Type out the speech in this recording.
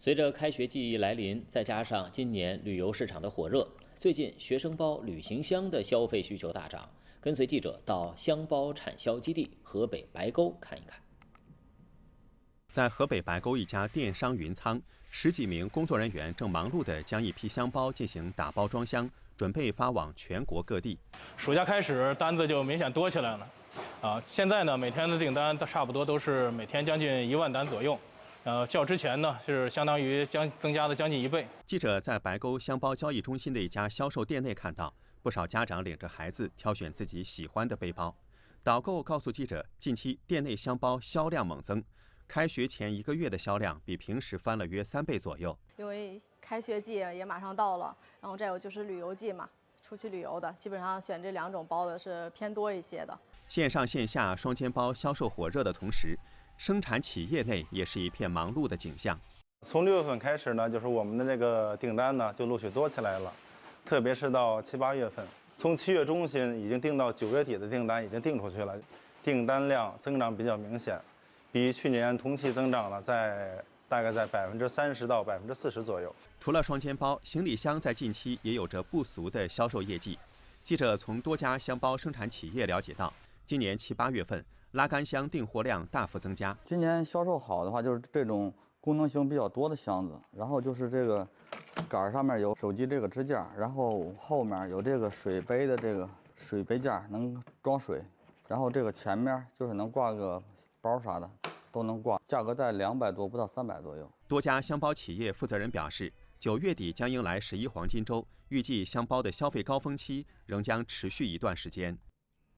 随着开学季来临，再加上今年旅游市场的火热，最近学生包、旅行箱的消费需求大涨。跟随记者到箱包产销基地河北白沟看一看。 在河北白沟一家电商云仓，10几名工作人员正忙碌地将一批箱包进行打包装箱，准备发往全国各地。 暑假开始，单子就明显多起来了。现在呢，每天的订单差不多都是每天将近1万单左右。较之前呢，是相当于增加了将近1倍。 记者在白沟箱包交易中心的一家销售店内看到，不少家长领着孩子挑选自己喜欢的背包。导购告诉记者，近期店内箱包销量猛增，开学前1个月的销量比平时翻了约3倍左右。 因为开学季也马上到了，然后再有就是旅游季嘛，出去旅游的基本上选这2种包的是偏多一些的。 线上线下双肩包销售火热的同时，生产企业内也是一片忙碌的景象。 从6月份开始呢，就是我们的这个订单呢就陆续多起来了，特别是到7、8月份，从7月中旬已经订到9月底的订单已经订出去了，订单量增长比较明显，比去年同期增长了大概在30%到40%左右。 除了双肩包，行李箱在近期也有着不俗的销售业绩。记者从多家箱包生产企业了解到，今年7、8月份拉杆箱订货量大幅增加。 今年销售好的话，就是这种功能性比较多的箱子，然后就是这个杆上面有手机这个支架，然后后面有这个水杯的这个水杯架能装水，然后这个前面就是能挂个包啥的都能挂，价格在200多不到300左右。 多家箱包企业负责人表示，9月底将迎来11黄金周，预计箱包的消费高峰期仍将持续一段时间。